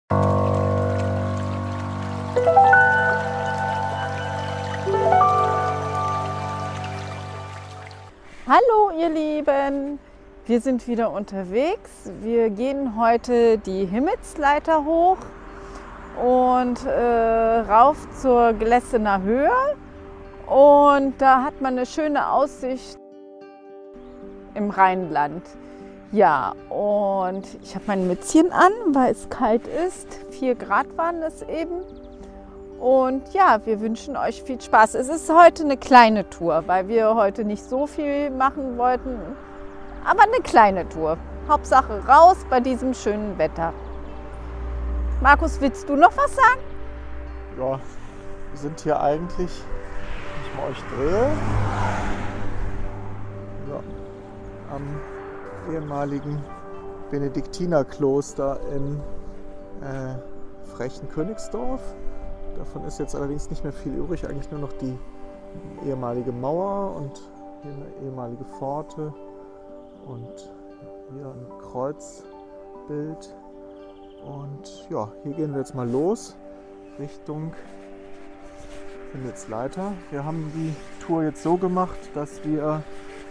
Hallo ihr Lieben, wir sind wieder unterwegs. Wir gehen heute die Himmelsleiter hoch und rauf zur Glessener Höhe. Und da hat man eine schöne Aussicht im Rheinland. Ja, und ich habe mein Mützchen an, weil es kalt ist. 4 Grad waren es eben. Und ja, wir wünschen euch viel Spaß. Es ist heute eine kleine Tour, weil wir heute nicht so viel machen wollten. Aber eine kleine Tour. Hauptsache raus bei diesem schönen Wetter. Markus, willst du noch was sagen? Ja, wir sind hier eigentlich, wenn ich mal euch drehe, ja, am ehemaligen Benediktinerkloster in Frechen-Königsdorf. Davon ist jetzt allerdings nicht mehr viel übrig, eigentlich nur noch die ehemalige Mauer und hier eine ehemalige Pforte und hier ein Kreuzbild. Und ja, hier gehen wir jetzt mal los Richtung Himmelsleiter. Wir haben die Tour jetzt so gemacht, dass wir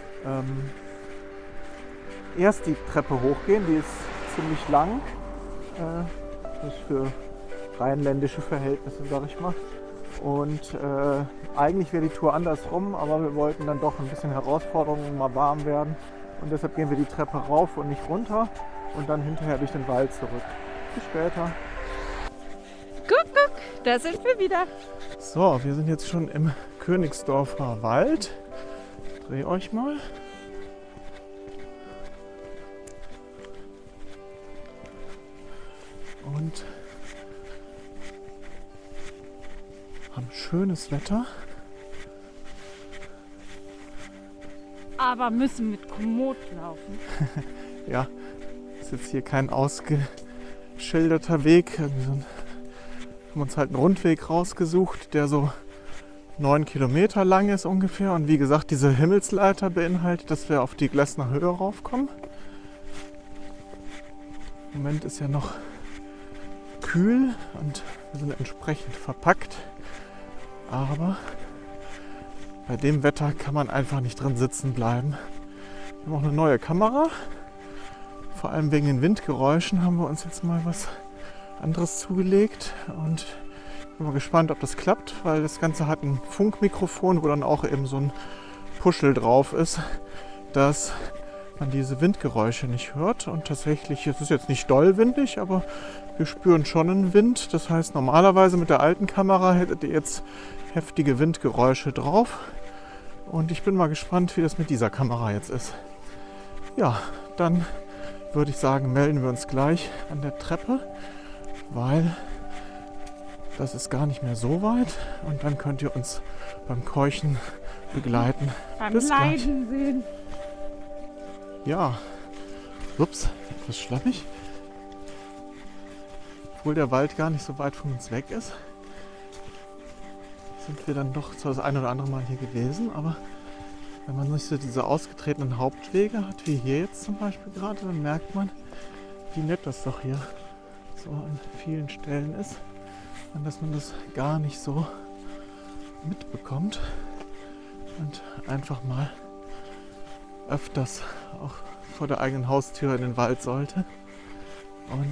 erst die Treppe hochgehen, die ist ziemlich lang, das ist für rheinländische Verhältnisse, sag ich mal. Und eigentlich wäre die Tour andersrum, aber wir wollten dann doch ein bisschen Herausforderung und mal warm werden. Und deshalb gehen wir die Treppe rauf und nicht runter und dann hinterher durch den Wald zurück. Bis später. Guck, da sind wir wieder. So, wir sind jetzt schon im Königsdorfer Wald. Dreh euch mal. Und haben schönes Wetter. Aber müssen mit Komoot laufen. Ja, ist jetzt hier kein ausgeschilderter Weg. Wir haben uns halt einen Rundweg rausgesucht, der so 9 Kilometer lang ist ungefähr. Und wie gesagt, diese Himmelsleiter beinhaltet, dass wir auf die Glessener Höhe raufkommen. Im Moment ist ja noch kühl und wir sind entsprechend verpackt. Aber bei dem Wetter kann man einfach nicht drin sitzen bleiben. Wir haben auch eine neue Kamera. Vor allem wegen den Windgeräuschen haben wir uns jetzt mal was anderes zugelegt. Und ich bin mal gespannt, ob das klappt, weil das Ganze hat ein Funkmikrofon, wo dann auch eben so ein Puschel drauf ist, dass man diese Windgeräusche nicht hört. Und tatsächlich, es ist jetzt nicht doll windig, aber wir spüren schon einen Wind. Das heißt, normalerweise mit der alten Kamera hättet ihr jetzt heftige Windgeräusche drauf. Und ich bin mal gespannt, wie das mit dieser Kamera jetzt ist. Ja, dann würde ich sagen, melden wir uns gleich an der Treppe, weil das ist gar nicht mehr so weit. Und dann könnt ihr uns beim Keuchen begleiten. Beim Bis gleich. Leiden sehen. Ja, ups, etwas schlappig. Obwohl der Wald gar nicht so weit von uns weg ist, sind wir dann doch zwar das ein oder andere Mal hier gewesen, aber wenn man nicht so diese ausgetretenen Hauptwege hat, wie hier jetzt zum Beispiel gerade, dann merkt man, wie nett das doch hier so an vielen Stellen ist und dass man das gar nicht so mitbekommt und einfach mal öfters auch vor der eigenen Haustür in den Wald sollte. Und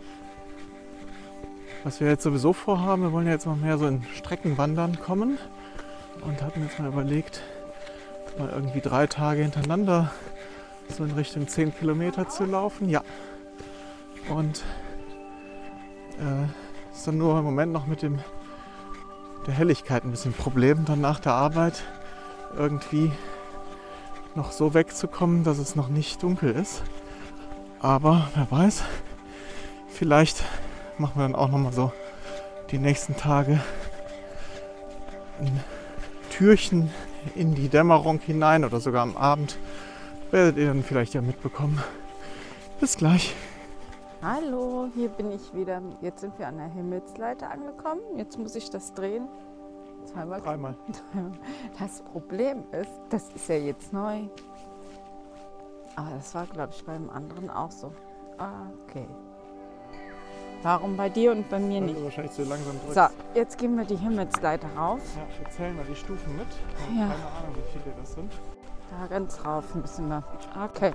was wir jetzt sowieso vorhaben, wir wollen ja jetzt mal mehr so in Streckenwandern kommen und hatten jetzt mal überlegt, mal irgendwie 3 Tage hintereinander so in Richtung 10 Kilometer zu laufen. Ja. Und ist dann nur im Moment noch mit der Helligkeit ein bisschen Problem, dann nach der Arbeit irgendwie noch so wegzukommen, dass es noch nicht dunkel ist. Aber wer weiß, vielleicht machen wir dann auch noch mal so die nächsten Tage ein Türchen in die Dämmerung hinein oder sogar am Abend. Werdet ihr dann vielleicht ja mitbekommen. Bis gleich. Hallo, hier bin ich wieder. Jetzt sind wir an der Himmelsleiter angekommen. Jetzt muss ich das drehen. Zweimal. Dreimal. Das Problem ist, das ist ja jetzt neu. Aber das war, glaube ich, beim anderen auch so. Ah, okay. Warum bei dir und bei mir Weil nicht? du wahrscheinlich so langsam drückst. So, jetzt gehen wir die Himmelsleiter rauf. Ja, wir zählen mal die Stufen mit. Ja. Keine Ahnung, wie viele das sind. Da ganz rauf müssen wir. Okay.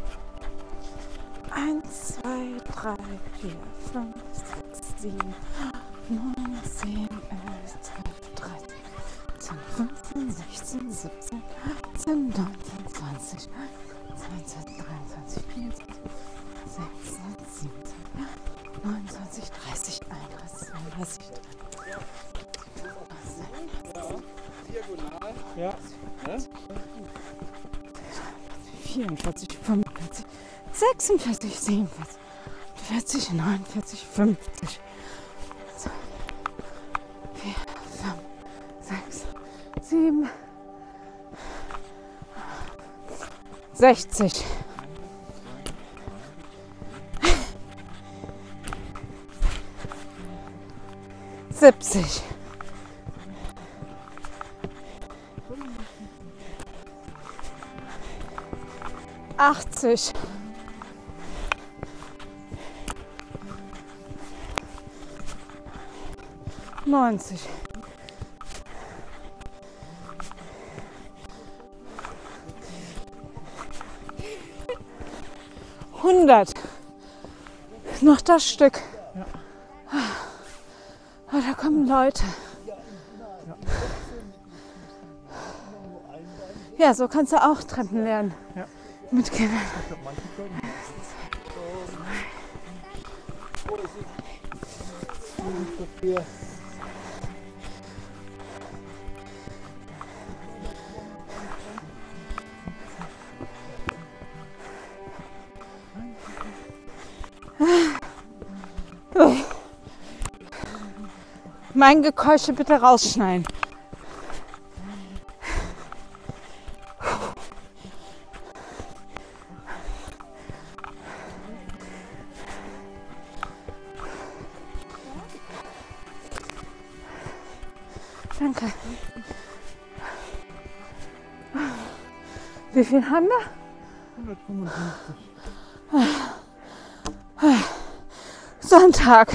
1, 2, 3, 4, 5, 6, 7, 9, 10, 11, 12, 13, 14, 15, 16, 17, 18, 19, 20, 22, 23, 24, 26, 27, 29, 30, 31, 32, Diagonal. Ja. 44, 45, 46, 47, 40, 49, 50, 4, 5, 6, 7, 60. 70. 80. 90. 100. Noch das Stück. Ja. Oh, da kommen Leute. Ja, so kannst du auch Treppen lernen. Ja. Mit Kindern. Ich glaube, manche können Mein Gekeusche bitte rausschneiden. Danke. Wie viel haben wir? 155. Sonntag.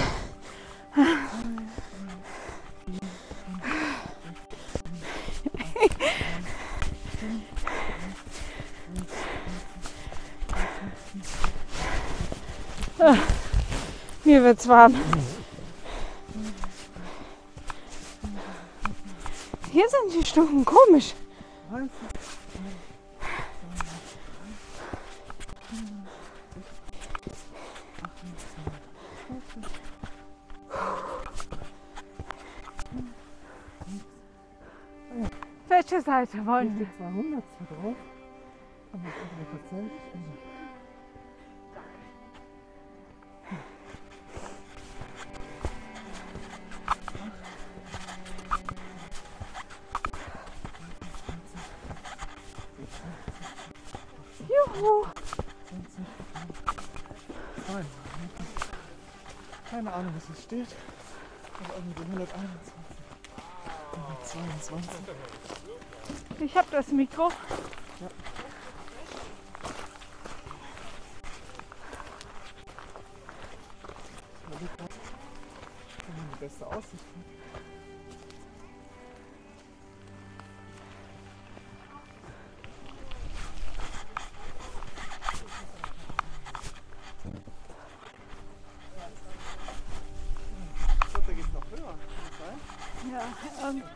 Mir wird's warm. Hier sind die Stufen komisch. Welche Seite wollen wir? 200 drauf. Aber tatsächlich. Juhu. Keine Ahnung, was hier steht. Aber irgendwie 121. 122. Ich habe das Mikro. Ja. Die beste Aussicht. Ich glaube, da geht es noch höher. Kann das sein?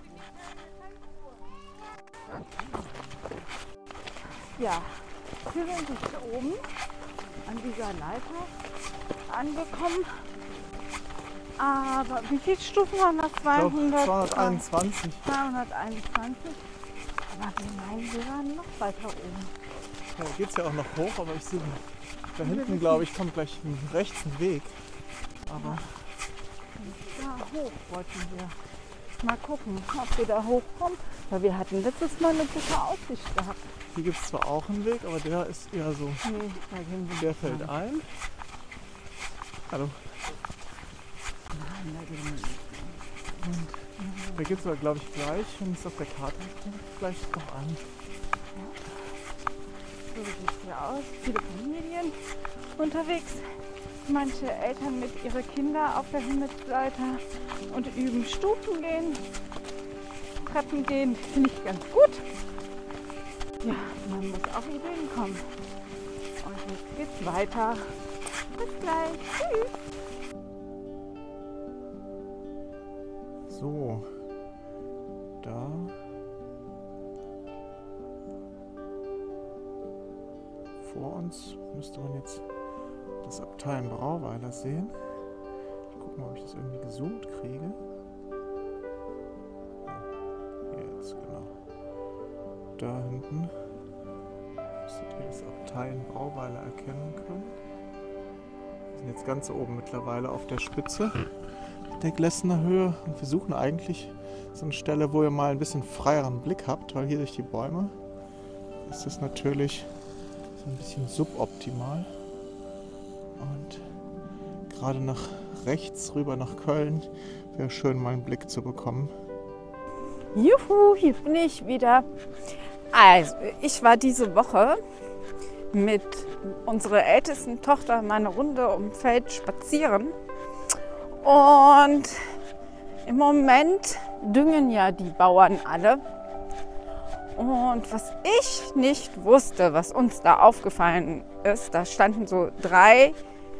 Ja, wir sind jetzt oben an dieser Leiter angekommen. Aber wie viele Stufen waren das? Ich glaube 221. 221. Aber wir meinen, wir waren noch weiter oben. Da geht es ja auch noch hoch, aber ich sehe da hinten, glaube ich, kommt gleich rechts ein Weg. Aber Da hoch wollten wir. Mal gucken, ob wir da hochkommen. Weil wir hatten letztes Mal eine gute Aussicht gehabt. hier gibt es zwar auch einen Weg, aber der ist eher so, Nee, da gehen wir der nicht fällt rein. ein. Hallo. Nein, da gehen wir nicht. Da gibt es aber, glaube ich, gleich, wenn es auf der Karte steht, gleich noch an. So sieht es hier aus. Viele Familien unterwegs. manche Eltern mit ihren Kindern auf der Himmelsleiter und üben Stufen gehen, Treppen gehen. Finde ich ganz gut. Ja, man muss auf Ideen kommen. Und jetzt geht's weiter. Bis gleich. Tschüss. So, da vor uns müsste man jetzt das Abtei in Brauweiler sehen. Ich gucke mal, ob ich das irgendwie gezoomt kriege. Jetzt, genau. Da hinten müsstet ihr das Abtei in Brauweiler erkennen können. Wir sind jetzt ganz oben mittlerweile auf der Spitze der Glessener Höhe und wir suchen eigentlich so eine Stelle, wo ihr mal ein bisschen freieren Blick habt, weil hier durch die Bäume ist das natürlich so ein bisschen suboptimal. Und gerade nach rechts rüber nach Köln wäre schön, mal einen Blick zu bekommen. Juhu, hier bin ich wieder. Also, ich war diese Woche mit unserer ältesten Tochter mal eine Runde ums Feld spazieren. Und im Moment düngen ja die Bauern alle. Und was ich nicht wusste, was uns da aufgefallen ist, da standen so 3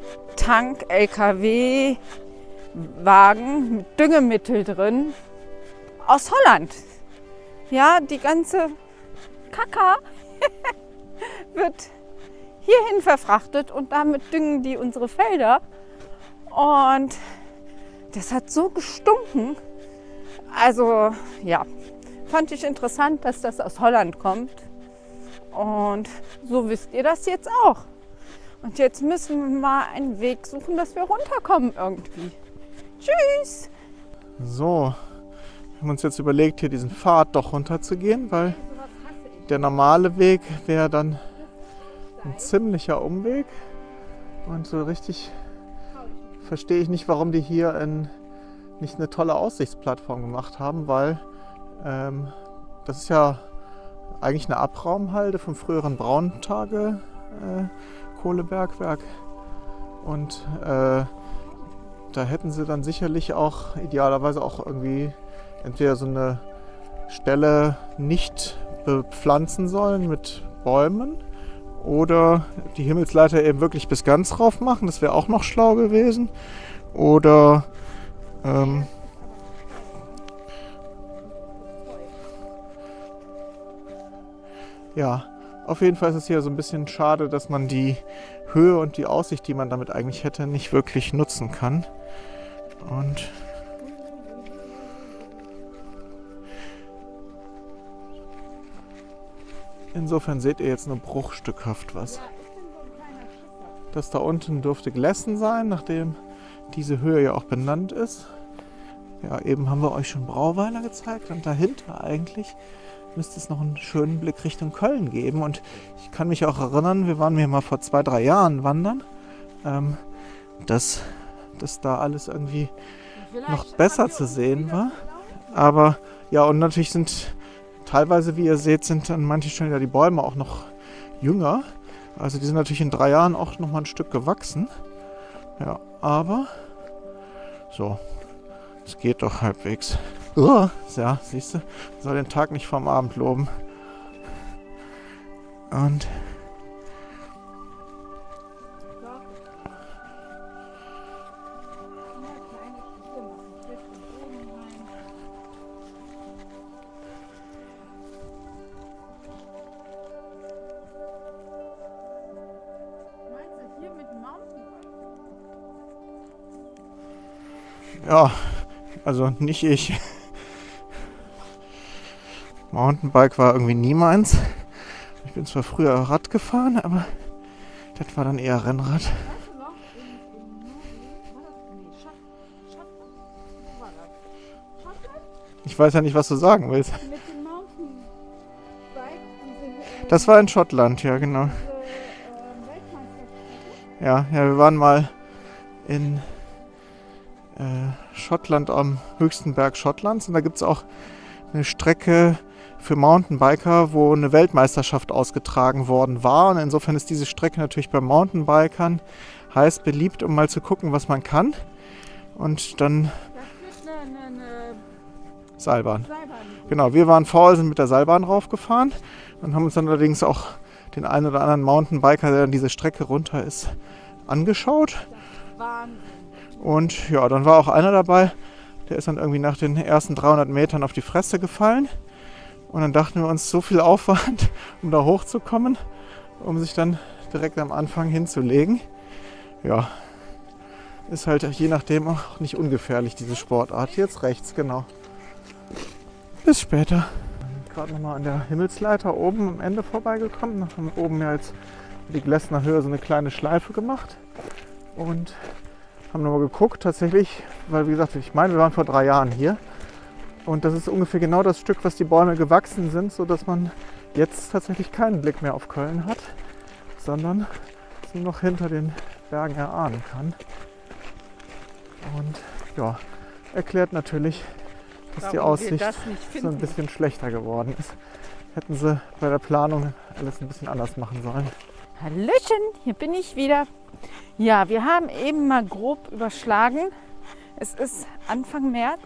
Tank-LKW-Wagen mit Düngemittel drin aus Holland. Ja, die ganze Kacke wird hierhin verfrachtet und damit düngen die unsere Felder. Und das hat so gestunken. Also ja, fand ich interessant, dass das aus Holland kommt. Und so wisst ihr das jetzt auch. Und jetzt müssen wir mal einen Weg suchen, dass wir runterkommen irgendwie. Tschüss! So, wir haben uns jetzt überlegt, hier diesen Pfad doch runterzugehen, weil der normale Weg wäre dann ein ziemlicher Umweg. Und so richtig verstehe ich nicht, warum die hier nicht eine tolle Aussichtsplattform gemacht haben, weil das ist ja eigentlich eine Abraumhalde vom früheren Brauntage Kohlebergwerk. Und da hätten sie dann sicherlich auch idealerweise auch irgendwie entweder so eine Stelle nicht bepflanzen sollen mit Bäumen oder die Himmelsleiter eben wirklich bis ganz rauf machen. Das wäre auch noch schlau gewesen. Oder ja, auf jeden Fall ist es hier so ein bisschen schade, dass man die Höhe und die Aussicht, die man damit eigentlich hätte, nicht wirklich nutzen kann. Und insofern seht ihr jetzt nur bruchstückhaft was. Das da unten dürfte Glessen sein, nachdem diese Höhe ja auch benannt ist. Ja, eben haben wir euch schon Brauweiler gezeigt und dahinter eigentlich müsste es noch einen schönen Blick Richtung Köln geben. Und ich kann mich auch erinnern, wir waren hier mal vor 2-3 Jahren wandern, dass da alles irgendwie noch besser zu sehen war. Aber ja, und natürlich sind teilweise, wie ihr seht, sind an manchen Stellen ja die Bäume auch noch jünger. Also die sind natürlich in 3 Jahren auch noch mal ein Stück gewachsen. Ja, aber so, es geht doch halbwegs. Ja, siehst du, soll den Tag nicht vom Abend loben. Und ja, also nicht ich. Mountainbike war irgendwie nie meins. Ich bin zwar früher Rad gefahren, aber das war dann eher Rennrad. Ich weiß ja nicht, was du sagen willst. Das war in Schottland, ja genau. Ja, wir waren mal in Schottland am höchsten Berg Schottlands und da gibt es auch eine Strecke für Mountainbiker, wo eine Weltmeisterschaft ausgetragen worden war. Und insofern ist diese Strecke natürlich bei Mountainbikern heiß beliebt, um mal zu gucken, was man kann. Und dann eine Seilbahn. Seilbahn. Genau, wir waren faul, sind mit der Seilbahn raufgefahren und haben uns dann allerdings auch den einen oder anderen Mountainbiker, der dann diese Strecke runter ist, angeschaut. Wahnsinn. Und ja, dann war auch einer dabei, der ist dann irgendwie nach den ersten 300 Metern auf die Fresse gefallen. Und dann dachten wir uns, so viel Aufwand, um da hochzukommen, um sich dann direkt am Anfang hinzulegen. Ja, ist halt je nachdem auch nicht ungefährlich, diese Sportart. Jetzt rechts, genau. Bis später. Gerade nochmal an der Himmelsleiter oben am Ende vorbeigekommen. Wir haben oben ja jetzt die Glessner Höhe so eine kleine Schleife gemacht. Und haben nochmal geguckt, tatsächlich, weil wie gesagt, ich meine, wir waren vor 3 Jahren hier. Und das ist ungefähr genau das Stück, was die Bäume gewachsen sind, sodass man jetzt tatsächlich keinen Blick mehr auf Köln hat, sondern es nur noch hinter den Bergen erahnen kann. Und ja, erklärt natürlich, dass die Aussicht so ein bisschen schlechter geworden ist. Hätten sie bei der Planung alles ein bisschen anders machen sollen. Hallöchen, hier bin ich wieder. Ja, wir haben eben mal grob überschlagen. Es ist Anfang März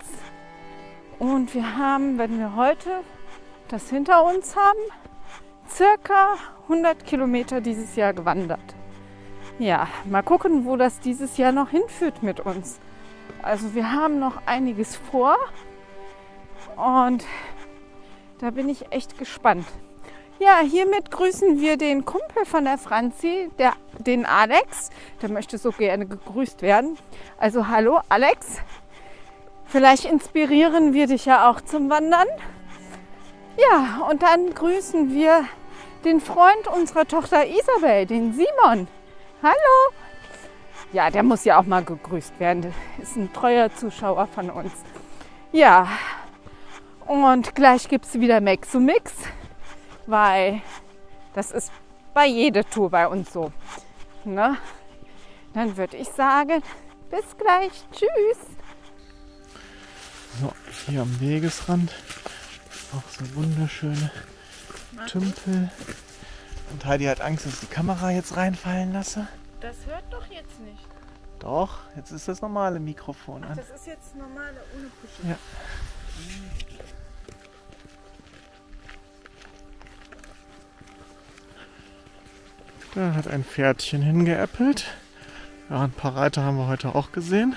und wir haben, wenn wir heute das hinter uns haben, circa 100 Kilometer dieses Jahr gewandert. Ja, mal gucken, wo das dieses Jahr noch hinführt mit uns. Also wir haben noch einiges vor und da bin ich echt gespannt. Ja, hiermit grüßen wir den Kumpel von der Franzi, den Alex. Der möchte so gerne gegrüßt werden. Also hallo Alex, vielleicht inspirieren wir dich ja auch zum Wandern. Ja, und dann grüßen wir den Freund unserer Tochter Isabel, den Simon. Hallo! Ja, der muss ja auch mal gegrüßt werden. Der ist ein treuer Zuschauer von uns. Ja, und gleich gibt es wieder Mexumix, weil das ist bei jeder Tour bei uns so. Ne? Dann würde ich sagen, bis gleich. Tschüss! So, hier am Wegesrand auch so wunderschöne Tümpel. Und Heidi hat Angst, dass ich die Kamera jetzt reinfallen lasse. Das hört doch jetzt nicht. Doch, jetzt ist das normale Mikrofon an. Das ist jetzt normale ohne Pusche. Ja. Da hat ein Pferdchen hingeäppelt. Ja, ein paar Reiter haben wir heute auch gesehen.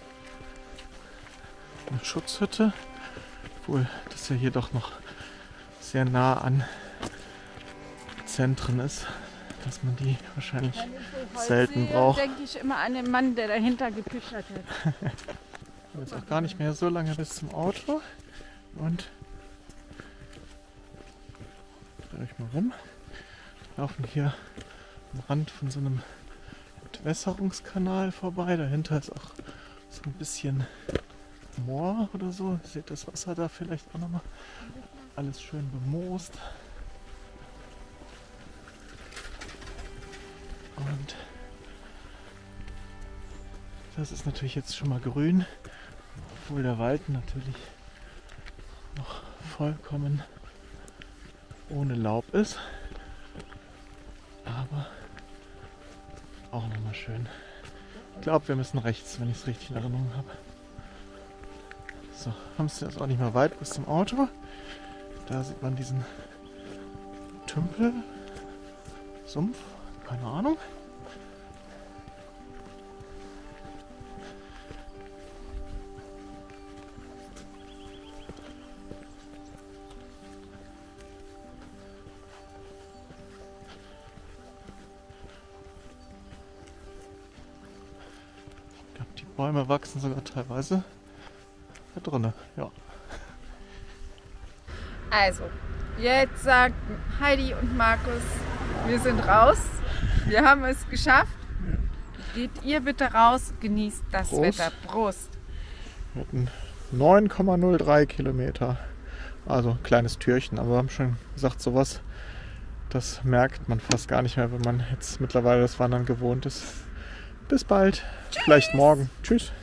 Eine Schutzhütte. Obwohl das ja hier doch noch sehr nah an Zentren ist, dass man die wahrscheinlich selten braucht. Denke ich immer an den Mann, der dahinter gepischert hat. Jetzt auch gar nicht mehr so lange bis zum Auto. Und drehe ich mal rum. Wir laufen hier am Rand von so einem Entwässerungskanal vorbei. Dahinter ist auch so ein bisschen Moor oder so. Ihr seht das Wasser da vielleicht auch nochmal. Alles schön bemoost. Und das ist natürlich jetzt schon mal grün, obwohl der Wald natürlich noch vollkommen ohne Laub ist. Aber auch nochmal schön. Ich glaube, wir müssen rechts, wenn ich es richtig in Erinnerung habe. So, haben es jetzt auch nicht mehr weit bis zum Auto. Da sieht man diesen Tümpel, Sumpf, keine Ahnung. Ich glaube, die Bäume wachsen sogar teilweise da drinnen, ja. Also, jetzt sagt Heidi und Markus, wir sind raus. Wir haben es geschafft. Geht ihr bitte raus, genießt das Prost. Wetter. Prost! Wir hatten 9,03 Kilometer. Also ein kleines Türchen, aber wir haben schon gesagt, sowas, das merkt man fast gar nicht mehr, wenn man jetzt mittlerweile das Wandern gewohnt ist. Bis bald, Tschüss. Vielleicht morgen. Tschüss!